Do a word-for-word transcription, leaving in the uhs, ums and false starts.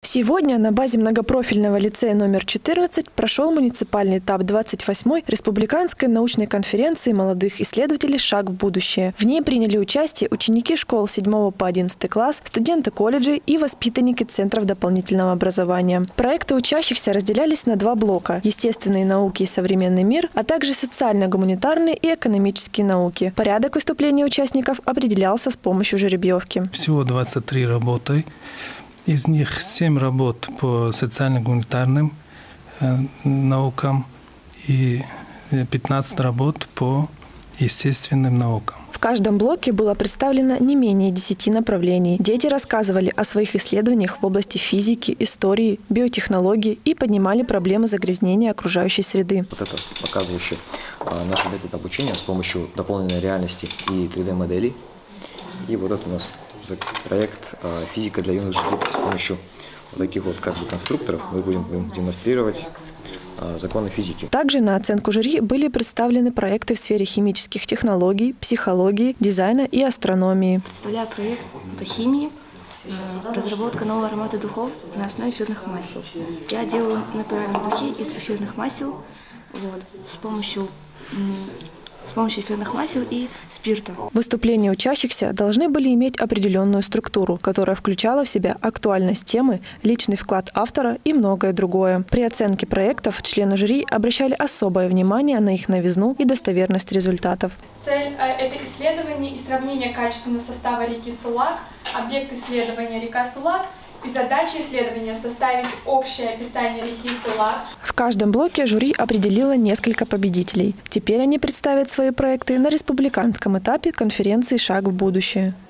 Сегодня на базе многопрофильного лицея номер четырнадцать прошел муниципальный этап двадцать восьмой Республиканской научной конференции молодых исследователей «Шаг в будущее». В ней приняли участие ученики школ седьмого по одиннадцатый класс, студенты колледжей и воспитанники центров дополнительного образования. Проекты учащихся разделялись на два блока – естественные науки и современный мир, а также социально-гуманитарные и экономические науки. Порядок выступления участников определялся с помощью жеребьевки. Всего двадцать три работы. Из них семь работ по социально-гуманитарным э, наукам и пятнадцать работ по естественным наукам. В каждом блоке было представлено не менее десяти направлений. Дети рассказывали о своих исследованиях в области физики, истории, биотехнологии и поднимали проблемы загрязнения окружающей среды. Вот это показывающий э, наш метод обучения с помощью дополненной реальности и три дэ моделей. И вот это у нас проект «Физика для юных жителей». С помощью вот таких вот как бы конструкторов мы будем демонстрировать законы физики. Также на оценку жюри были представлены проекты в сфере химических технологий, психологии, дизайна и астрономии. Представляю проект по химии, разработка нового аромата духов на основе эфирных масел. Я делаю натуральные духи из эфирных масел вот, с помощью с помощью эфирных масел и спирта. Выступления учащихся должны были иметь определенную структуру, которая включала в себя актуальность темы, личный вклад автора и многое другое. При оценке проектов члены жюри обращали особое внимание на их новизну и достоверность результатов. Цель – это исследование и сравнение качественного состава реки Сулак, объект исследования река Сулак, и задача исследования – составить общее описание реки Сулак. В каждом блоке жюри определило несколько победителей. Теперь они представят свои проекты на республиканском этапе конференции «Шаг в будущее».